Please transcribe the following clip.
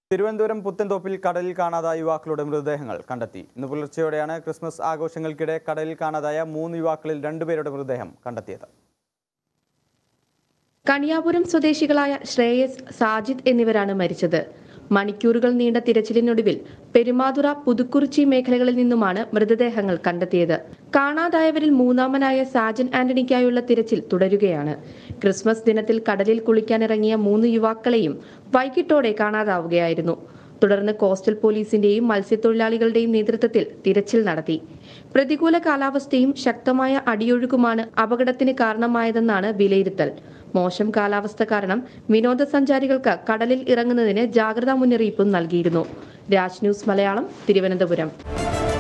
തിരുവനന്തപുരം പുത്തൻതോപ്പിൽ കടലിൽ കാണാതായ യുവാക്കളുടെ മൃതദേഹങ്ങൾ കണ്ടെത്തി. ഇന്ന് പുലർച്ചെയോടെയാണ് ക്രിസ്മസ് ആഘോഷങ്ങൾക്കിടെ കടലിൽ കാണാതായ 3 യുവാക്കളിൽ 2 പേരുടെ മൃതദേഹം കണ്ടെത്തിയത്. കണിയാപുരം സ്വദേശികളായ ശ്രേയസ്, സാജിദ് എന്നിവരാണ് മരിച്ചത്. മണിക്കൂറുകൾ നീണ്ട തിരച്ചിലിനൊടുവിൽ പെരുമാതുറ, പുതുക്കുറിച്ചി മേഖലകളിൽ നിന്നുമാണ് മൃതദേഹങ്ങൾ കണ്ടെത്തിയത്. കാണാതായവരിൽ മൂന്നാമനായ സാജൻ ആന്റണിക്കായുള്ള തിരച്ചിൽ തുടരുകയാണ്. ക്രിസ്മസ് ദിനത്തിൽ കടലിൽ കുളിക്കാനിറങ്ങിയ 3 യുവാക്കളെയും വൈകിട്ടോടെ കാണാതാവുകയായിരുന്നു. തുടർന്ന് കോസ്റ്റൽ പോലീസിന്റെയും മത്സ്യത്തൊഴിലാളികളുടെയും നേതൃത്വത്തിൽ തിരച്ചിൽ നടത്തി. പ്രതികൂല കാലാവസ്ഥയും ശക്തമായ അടിയൊഴുക്കുമാണ് അപകടത്തിന് കാരണമായതെന്നാണ് വിലയിരുത്തൽ. മോശം കാലാവസ്ഥ കാരണം വിനോദസഞ്ചാരികൾക്ക് കടലിൽ ഇറങ്ങുന്നതിന് ജാഗ്രതാ മുന്നറിയിപ്പും നൽകിയിരുന്നു. രാജ് ന്യൂസ് മലയാളം, തിരുവനന്തപുരം.